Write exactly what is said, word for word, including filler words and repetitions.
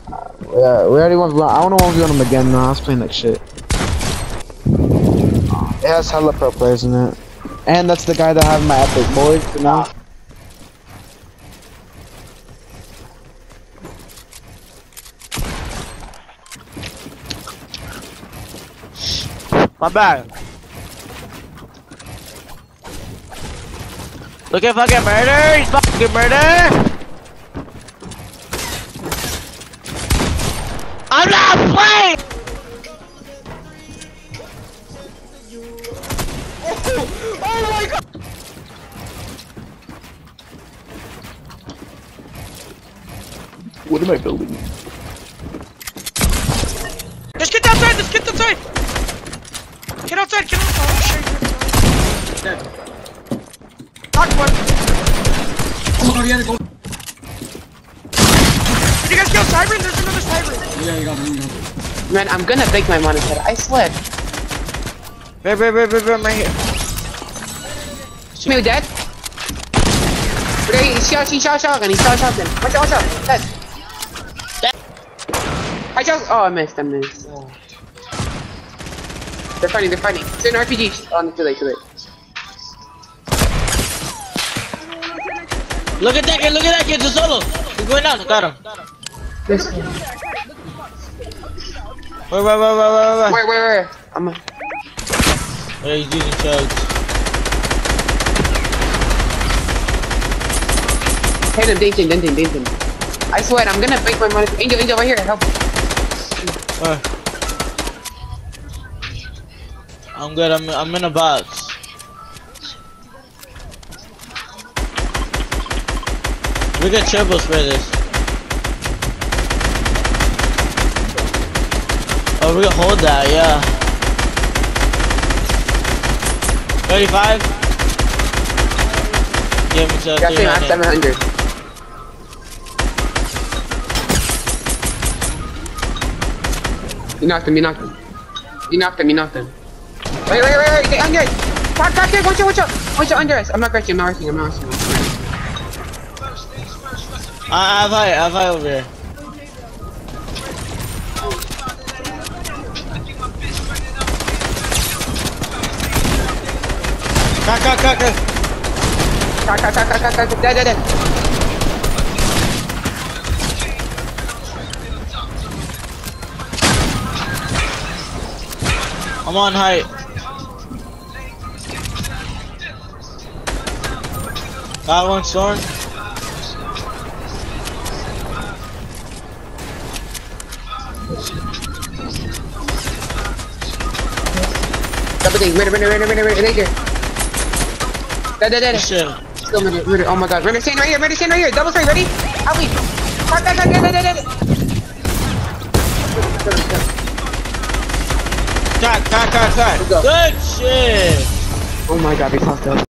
Yeah, we already won. I wanna one v one him again now. I was playing like shit. It has hella pro players in it. And that's the guy that I have my epic boys, you know? My bad. Look at fucking murder! He's fucking murder! I'm not playing! Oh my god! What am I building? There's kids outside! There's kids outside! Get outside! Get outside! Oh, shit. Knock one! Oh my god, yeah, go. Did you guys kill Cybern? There's another Cybern! Yeah, you got me, you got me. Man, I'm gonna break my monitor. I slid. Wait, wait, wait, wait, wait, right here. Me dead? But he shot, he shot shotgun. He shot shotgun. Watch out, watch out. Dead. Dead. I just. Oh, I missed. I missed. Oh. They're fighting. They're fighting. It's an R P G. Oh, no, too late. Too late. Look at that kid. Look at that kid. Just solo. He's going down. Got him. This one. Wait, wait, wait, wait, wait, wait. Where, where, where? I'm. A... Yeah, he's using chugs. Hit him, ding him, ding him, ding him. I swear, I'm gonna break my monitor. Angel, Angel, right here. Help. Uh, I'm good. I'm I'm in a box. We got triple spray this. Oh, we can hold that. Yeah. thirty-five. Give me to Got him at seven hundred. You knocked him, you knocked him. You knocked him, you knocked him. Wait, wait, wait, wait, get under it! Back, back here, watch out, watch out! Watch out under us. I'm not rushing, I'm not rushing, I'm not rushing. I I have high, I have high over here. Cut, cut, cut, cut. Cut, cut, cut, cut, cut, cut, dead, dead, dead. I'm on height. Got one sword. Double thing, murder, murder, murder, murder, murder, right here. Dead, dead, dead. Shit. Still murder, murder, oh my god. Murder, stand right here, murder, stand right here. Double straight, ready? Help me. Cut, cut, cut, dead, dead, dead, dead. Cut, cut, cut, cut. Go. Good shit. Oh my god, we fucked up.